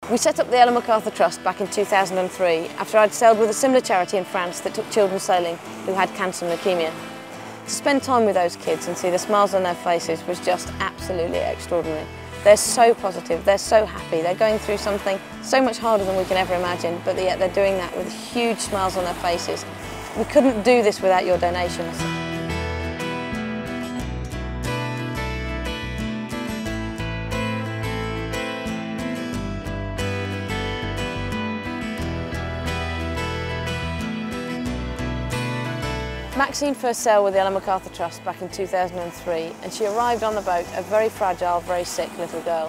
We set up the Ellen MacArthur Trust back in 2003 after I'd sailed with a similar charity in France that took children sailing who had cancer and leukemia. To spend time with those kids and see the smiles on their faces was just absolutely extraordinary. They're so positive, they're so happy, they're going through something so much harder than we can ever imagine, but yet they're doing that with huge smiles on their faces. We couldn't do this without your donations. Maxine first sailed with the Ellen MacArthur Trust back in 2003 and she arrived on the boat a very fragile, very sick little girl.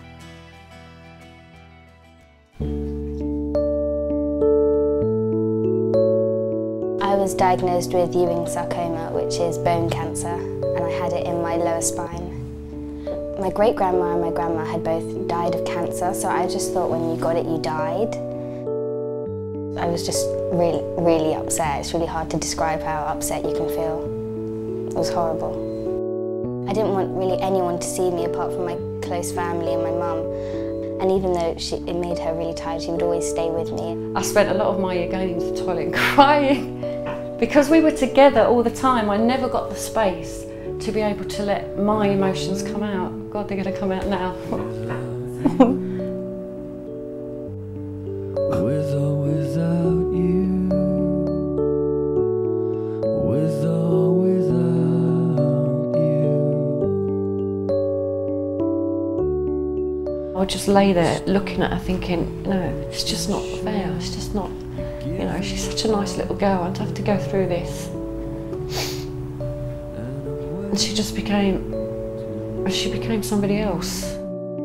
I was diagnosed with Ewing sarcoma, which is bone cancer, and I had it in my lower spine. My great-grandma and my grandma had both died of cancer, so I just thought when you got it, you died. I was just really upset. It's really hard to describe how upset you can feel. It was horrible. I didn't want really anyone to see me apart from my close family and my mum. And even though it made her really tired, she would always stay with me. I spent a lot of my year going into the toilet and crying. Because we were together all the time, I never got the space to be able to let my emotions come out. God, they're going to come out now. With or without you, with or without you. I would just lay there looking at her thinking, no, it's just not fair, it's just not, you know, she's such a nice little girl, I'd have to go through this. And she just became somebody else.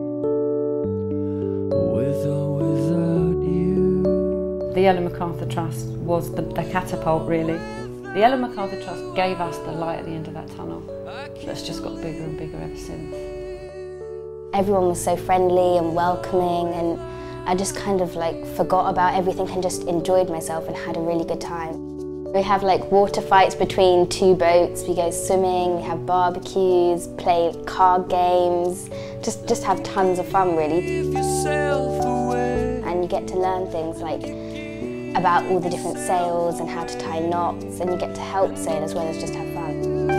The Ellen MacArthur Trust was the catapult, really. The Ellen MacArthur Trust gave us the light at the end of that tunnel. That's just got bigger and bigger ever since. Everyone was so friendly and welcoming, and I just kind of forgot about everything and just enjoyed myself and had a really good time. We have water fights between two boats, we go swimming, we have barbecues, play card games, just have tons of fun, really. And you get to learn things about all the different sails and how to tie knots, and you get to help sail as well as just have fun.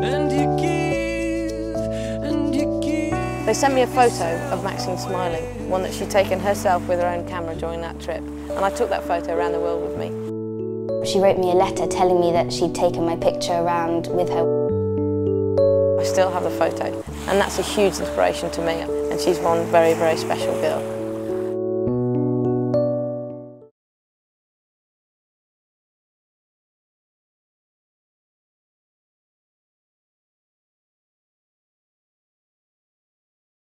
They sent me a photo of Maxine smiling, one that she'd taken herself with her own camera during that trip, and I took that photo around the world with me. She wrote me a letter telling me that she'd taken my picture around with her. I still have the photo, and that's a huge inspiration to me, and she's one very, very special girl.